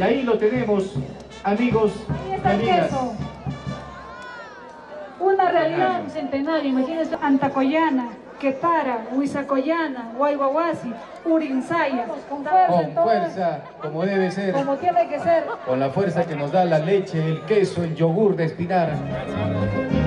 ahí lo tenemos, amigos Ahí y está el amigas. queso. Una realidad centenaria, imagínense, Antacoyana, Quetara, Huizacoyana, Guayguahuasi, Urinsaya, con fuerza, Con entonces, fuerza, como debe ser, como tiene que ser. con la fuerza que nos da la leche, el queso, el yogur de espinar.